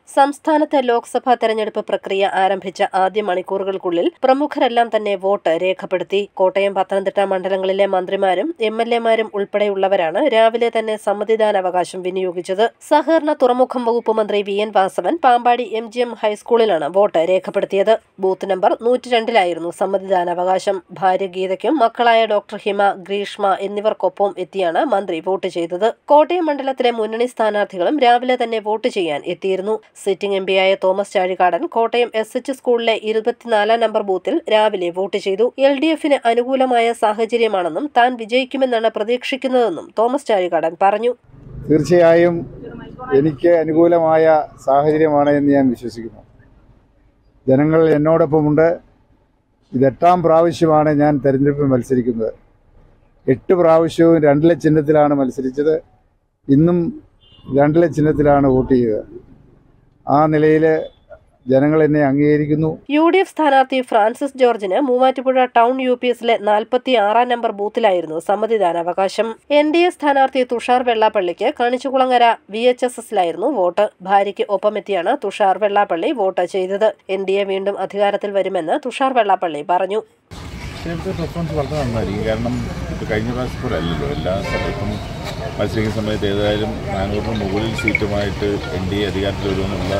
സംസ്ഥാനത്തെ ലോക്സഭാ തെരഞ്ഞെടുപ്പ് പ്രക്രിയ ആരംഭിച്ച ആദ്യ മണിക്കൂറുകൾക്കുള്ളിൽ പ്രമുഖരെല്ലാം തന്നെ വോട്ട് രേഖപ്പെടുത്തി. കോട്ടയം, പത്തനംതിട്ട മണ്ഡലങ്ങളിലെ മന്ത്രിമാരും എംഎൽഎമാരും ഉൾപ്പെടെയുള്ളവരാണ് രാവിലെ തന്നെ സമ്മതിദാനാവകാശം വിനിയോഗിച്ചത്. സഹകരണ തുറമുഖം വകുപ്പ് മന്ത്രി വി.എൻ. വാസവൻ പാമ്പാടി എം.ജി.എം ഹൈസ്കൂളിലാണ് വോട്ട് രേഖപ്പെടുത്തിയത്. ബൂത്ത് നമ്പർ 102-ലായിരുന്നു സമ്മതിദാനാവകാശം. ഭാര്യ ഗീതയ്ക്കും മക്കളായ ഡോക്ടർ ഹിമ, ഗ്രീഷ്മ എന്നിവർക്കൊപ്പം എത്തിയാണ് മന്ത്രി വോട്ട് ചെയ്തത്. കോട്ടയം മണ്ഡലത്തിലെ മുന്നണി സ്ഥാനാർത്ഥികളും രാവിലെ തന്നെ വോട്ട് ചെയ്യാൻ എത്തിയിരുന്നു. സിറ്റിംഗ് എംപിയായ തോമസ് ചാഴികാടൻ കോട്ടയം SH സ്കൂളിലെ 24-ാം നമ്പർ ബൂത്തിൽ രാവിലെ വോട്ട് ചെയ്തു. LDFന് അനുകൂലമായ സാഹചര്യമാണെന്നും താൻ വിജയിക്കുമെന്നാണ് പ്രതീക്ഷിക്കുന്നതെന്നും തോമസ് ചാഴികാടൻ പറഞ്ഞു. തീർച്ചയായും എനിക്ക് അനുകൂലമായ സാഹചര്യമാണ് എന്ന് ഞാൻ വിശ്വസിക്കുന്നു. ജനങ്ങൾ എന്നോടൊപ്പമുണ്ട്. ഇത് 8ാം പ്രാവശ്യമാണ് ഞാൻ തെരഞ്ഞെടുപ്പിൽ മത്സരിക്കുന്നത്. 8 പ്രാവശ്യവും 2 ചിഹ്നത്തിലാണ് മത്സരിച്ചത്. ഇന്നും 2 ചിഹ്നത്തിലാണ് വോട്ട് ചെയ്തത്. ആ നിലയിൽ ജനങ്ങൾ എന്നെ അംഗീകരിക്കുന്നു. UDF സ്ഥാനാർത്ഥി ഫ്രാൻസിസ് ജോർജിന് മൂവാറ്റുപുഴ ടൗൺ UPSലെ 46-ാം നമ്പർ ബൂത്തിലായിരുന്നു സമ്മതിദാനാവകാശം. NDA സ്ഥാനാർത്ഥി തുഷാർ വെള്ളാപ്പള്ളിക്ക് കണിച്ചുകുളങ്ങര VHSSലായിരുന്നു വോട്ട്. ഭാര്യയ്ക്ക് ഒപ്പമെത്തിയാണ് തുഷാർ വെള്ളാപ്പള്ളി വോട്ട് ചെയ്തത്. NDA വീണ്ടും അധികാരത്തിൽ വരുമെന്ന് തുഷാർ വെള്ളാപ്പള്ളി പറഞ്ഞു. റെസ്പോൺസ് വളരെ നന്നായിരിക്കും. കാരണം ഇപ്പോൾ കഴിഞ്ഞ പ്രാവശ്യം പോലെ അല്ലല്ലോ. എല്ലാ സമയത്തും മത്സരിക്കുന്ന സമയത്ത് ഏതായാലും 400-ന് മുകളിൽ സീറ്റുമായിട്ട് NDA അധികാരത്തിൽ വരുമെന്നുള്ള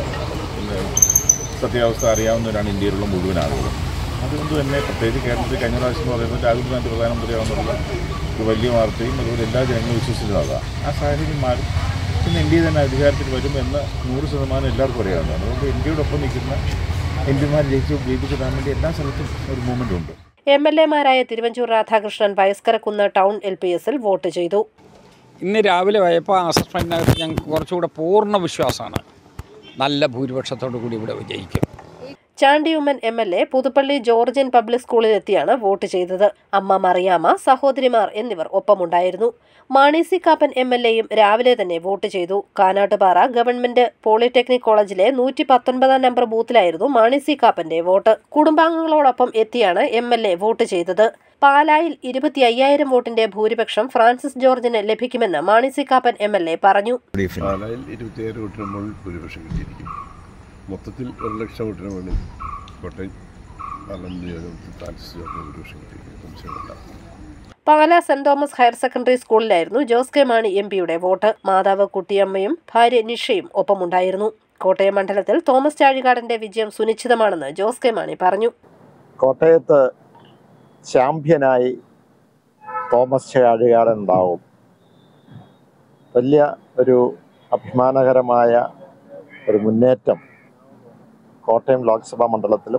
സത്യാവസ്ഥ അറിയാവുന്നവരാണ് ഇന്ത്യയിലുള്ള മുഴുവൻ ആളുകളും. അതുകൊണ്ട് തന്നെ പ്രത്യേകിച്ച് കേരളത്തിൽ കഴിഞ്ഞ പ്രാവശ്യം എന്ന് പറയുമ്പോൾ രാഹുൽ ഗാന്ധി പ്രധാനമന്ത്രിയാവുന്നുള്ള ഒരു വലിയ വാർത്തയും അതുപോലെ എല്ലാ ജനങ്ങളും വിശ്വസിച്ചിരുന്നതാണ്. ആ സാഹചര്യം മാറും. പിന്നെ NDA തന്നെ അധികാരത്തിൽ വരുമെന്ന് 100% എല്ലാവർക്കും അറിയാവുന്നതാണ്. അതുകൊണ്ട് NDAയോടൊപ്പം നിൽക്കുന്ന MPമാർ ജയിപ്പിച്ചിടാൻ വേണ്ടി എല്ലാ സ്ഥലത്തും ഒരു മൂവ്മെൻ്റ് ഉണ്ട്. MLAമാരായ തിരുവഞ്ചൂർ രാധാകൃഷ്ണൻ വയസ്കരക്കുന്ന് ടൗൺ LPSൽ വോട്ട് ചെയ്തു. ഇന്ന് രാവിലെ വയപ്പോൾ അസസ്മെൻറ്റിനകത്ത് ഞങ്ങൾക്ക് കുറച്ചുകൂടെ പൂർണ്ണ വിശ്വാസമാണ്. നല്ല ഭൂരിപക്ഷത്തോടു കൂടി ഇവിടെ വിജയിക്കും. Chandy Oommen MLA Puthuppally Georgian public സ്കൂളിലെത്തിയാണ് വോട്ട് ചെയ്തത്. അമ്മ മറിയാമ്മ, സഹോദരിമാർ എന്നിവർ ഒപ്പമുണ്ടായിരുന്നു. മാണി സി കാപ്പൻ MLAയും രാവിലെ തന്നെ വോട്ട് ചെയ്തു. കാനാട്ടുപാറ ഗവൺമെന്റ് പോളിടെക്നിക് കോളേജിലെ 119-ാം നമ്പർ ബൂത്തിലായിരുന്നു മാണി സി കാപ്പന്റെ വോട്ട്. കുടുംബാംഗങ്ങളോടൊപ്പം എത്തിയാണ് MLA വോട്ട് ചെയ്തത്. പാലായിൽ 25,000 വോട്ടിന്റെ ഭൂരിപക്ഷം ഫ്രാൻസിസ് ജോർജിന് ലഭിക്കുമെന്ന് മാണി സി കാപ്പൻ MLA പറഞ്ഞു. പാലായിൽ 25,000 വോട്ടിന് മുകളിൽ ഭൂരിപക്ഷം കിട്ടിയിരിക്കും. മൊത്തത്തിൽ 1,00,000 വോട്ടിന് മുകളിൽ കോട്ടയം പാർലമെന്റ് ഫ്രാൻസിസ് ജോർജിന് ഭൂരിപക്ഷം കിട്ടിയിരിക്കും. Pala Saint Thomas higher secondary സ്കൂളിലായിരുന്നു ജോസ് കെ മാണി MPയുടെ വോട്ട്. മാതാവ് കുട്ടിയമ്മയും ഭാര്യ നിഷയും ഒപ്പമുണ്ടായിരുന്നു. കോട്ടയം മണ്ഡലത്തിൽ തോമസ് ചാഴികാടന്റെ വിജയം സുനിശ്ചിതമാണെന്ന് ജോസ് കെ മാണി പറഞ്ഞു. കോട്ടയത്ത് ചാമ്പ്യനായി തോമസ് ചാഴികാടൻ ഉണ്ടാവും. വലിയ ഒരു അഭിമാനകരമായ ഒരു മുന്നേറ്റം കോട്ടയം ലോക്സഭാ മണ്ഡലത്തിലും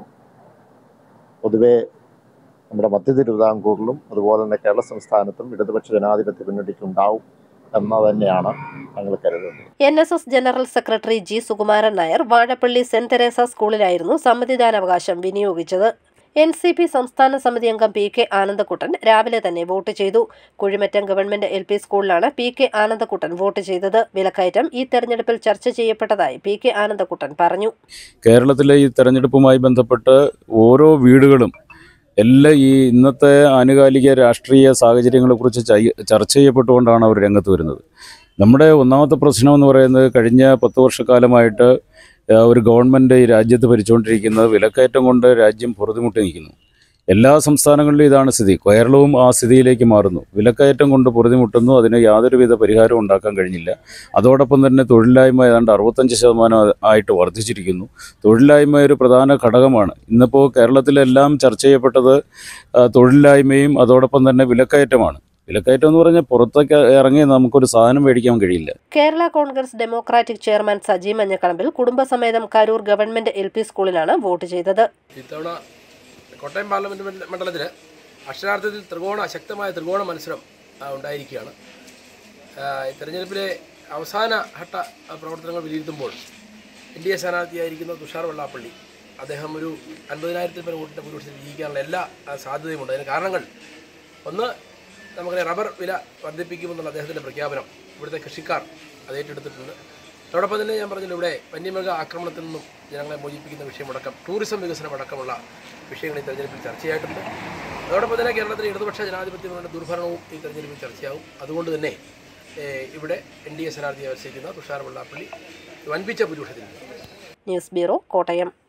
പൊതുവെ നമ്മുടെ മധ്യ തിരുവിതാംകൂറിലും അതുപോലെ തന്നെ കേരള സംസ്ഥാനത്തും ഇടതുപക്ഷ ജനാധിപത്യ മുന്നണിക്കുണ്ടാവും എന്ന് തന്നെയാണ് ഞങ്ങൾ കരുതുന്നത്. NSS general secretary G. Sukumaran Nair Vazhappally Saint Teresa സ്കൂളിലായിരുന്നു സമ്മതിദാനാവകാശം വിനിയോഗിച്ചത്. NCP സംസ്ഥാന സമിതി അംഗം PK ആനന്ദക്കുട്ടൻ രാവിലെ തന്നെ വോട്ട് ചെയ്തു. കുഴിമറ്റം ഗവൺമെന്റ് LP സ്കൂളിലാണ് PK ആനന്ദക്കുട്ടൻ വോട്ട് ചെയ്തത്. വിലക്കയറ്റം ഈ തെരഞ്ഞെടുപ്പിൽ ചർച്ച ചെയ്യപ്പെട്ടതായി PK ആനന്ദക്കുട്ടൻ പറഞ്ഞു. കേരളത്തിലെ ഈ തെരഞ്ഞെടുപ്പുമായി ബന്ധപ്പെട്ട് ഓരോ വീടുകളും എല്ലാ ഈ ഇന്നത്തെ ആനുകാലിക രാഷ്ട്രീയ സാഹചര്യങ്ങളെക്കുറിച്ച് ചർച്ച ചെയ്യപ്പെട്ടുകൊണ്ടാണ് അവർ രംഗത്ത് വരുന്നത്. നമ്മുടെ ഒന്നാമത്തെ പ്രശ്നം എന്ന് പറയുന്നത് കഴിഞ്ഞ 10 വർഷക്കാലമായിട്ട് ഒരു ഗവൺമെൻറ് ഈ രാജ്യത്ത് ഭരിച്ചുകൊണ്ടിരിക്കുന്നത് വിലക്കയറ്റം കൊണ്ട് രാജ്യം പൊറുതിമുട്ടി നിൽക്കുന്നു. എല്ലാ സംസ്ഥാനങ്ങളിലും ഇതാണ് സ്ഥിതി. കേരളവും ആ സ്ഥിതിയിലേക്ക് മാറുന്നു. വിലക്കയറ്റം കൊണ്ട് പൊറുതിമുട്ടുന്നു. അതിന് യാതൊരുവിധ പരിഹാരവും ഉണ്ടാക്കാൻ കഴിഞ്ഞില്ല. അതോടൊപ്പം തന്നെ തൊഴിലില്ലായ്മ ഏതാണ്ട് 65% ആയിട്ട് വർദ്ധിച്ചിരിക്കുന്നു. തൊഴിലില്ലായ്മ ഒരു പ്രധാന ഘടകമാണ്. ഇന്നിപ്പോൾ കേരളത്തിലെല്ലാം ചർച്ച ചെയ്യപ്പെട്ടത് തൊഴിലില്ലായ്മയും അതോടൊപ്പം തന്നെ വിലക്കയറ്റമാണ്. വിലക്കയറ്റം എന്ന് പറഞ്ഞാൽ പുറത്തേക്ക് ഇറങ്ങി നമുക്കൊരു സാധനം മേടിക്കാൻ കഴിയില്ല. കേരള കോൺഗ്രസ് ഡെമോക്രാറ്റിക് ചെയർമാൻ സജി മഞ്ഞക്കളമ്പിൽ കുടുംബസമേതം കരൂർ ഗവൺമെന്റ് LP സ്കൂളിലാണ് വോട്ട് ചെയ്തത്. ഇത്തവണ കോട്ടയം പാർലമെന്റ് മണ്ഡലത്തിൽ അക്ഷരാർത്ഥത്തിൽ ശക്തമായ ത്രികോണ മത്സരം ഉണ്ടായിരിക്കുകയാണ്. തെരഞ്ഞെടുപ്പിലെ അവസാന ഘട്ട പ്രവർത്തനങ്ങൾ വിലയിരുത്തുമ്പോൾ NDA സ്ഥാനാർത്ഥിയായിരിക്കുന്ന തുഷാർ വെള്ളാപ്പള്ളി അദ്ദേഹം ഒരു 50,000-ൽ പരം വോട്ടിൻ്റെ ഭൂരിപക്ഷത്തിൽ വിജയിക്കാനുള്ള എല്ലാ സാധ്യതയുമുണ്ട്. അതിന് കാരണങ്ങൾ ഒന്ന്, നമുക്ക് റബ്ബർ വില വർദ്ധിപ്പിക്കുമെന്നുള്ള അദ്ദേഹത്തിൻ്റെ പ്രഖ്യാപനം ഇവിടുത്തെ കൃഷിക്കാർ അത് ഏറ്റെടുത്തിട്ടുണ്ട്. അതോടൊപ്പം തന്നെ ഞാൻ പറഞ്ഞല്ലോ, ഇവിടെ വന്യമൃഗ ആക്രമണത്തിൽ നിന്നും ജനങ്ങളെ മോചിപ്പിക്കുന്ന വിഷയമടക്കം ടൂറിസം വികസനം അടക്കമുള്ള വിഷയങ്ങൾ ഈ തെരഞ്ഞെടുപ്പിൽ ചർച്ചയായിട്ടുണ്ട്. അതോടൊപ്പം തന്നെ കേരളത്തിലെ ഇടതുപക്ഷ ജനാധിപത്യങ്ങളുടെ ദുർഭരണവും ഈ തെരഞ്ഞെടുപ്പിൽ ചർച്ചയാവും. അതുകൊണ്ട് തന്നെ ഇവിടെ NDA സ്ഥാനാർത്ഥിയെ മത്സരിക്കുന്ന തുഷാർ വെള്ളാപ്പള്ളി വൻപിച്ച ഭൂരിപക്ഷത്തിൽ ന്യൂസ് ബ്യൂറോ, കോട്ടയം.